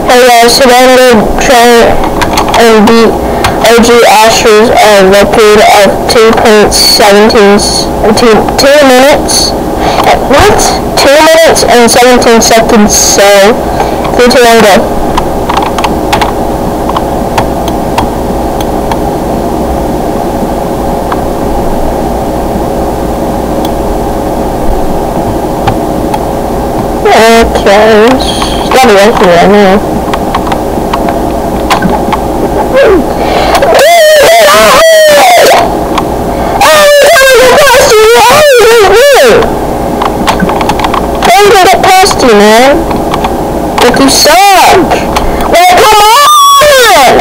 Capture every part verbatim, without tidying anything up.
Hey guys, so I'm going to try and beat OJAshers a record of two point one seven, two, two minutes, what? two minutes and seventeen seconds, so three, two, one, go. Okay, it's gotta be working right now. Past you, man. But you suck. Well, come on!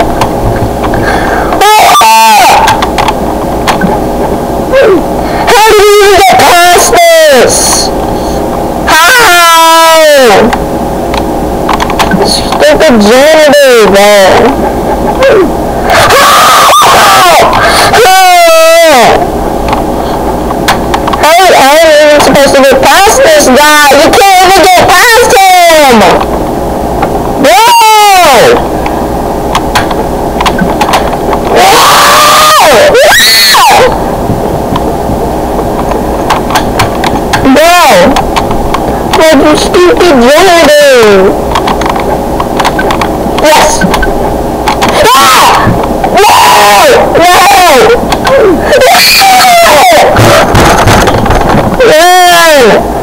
How do you even get past this? How? Stupid janitor, man. How? How are you even supposed to get past this guy? You can't even get past him! Bro! Bro! What you stupid janitor! Yes! Ah! No! No! No! No!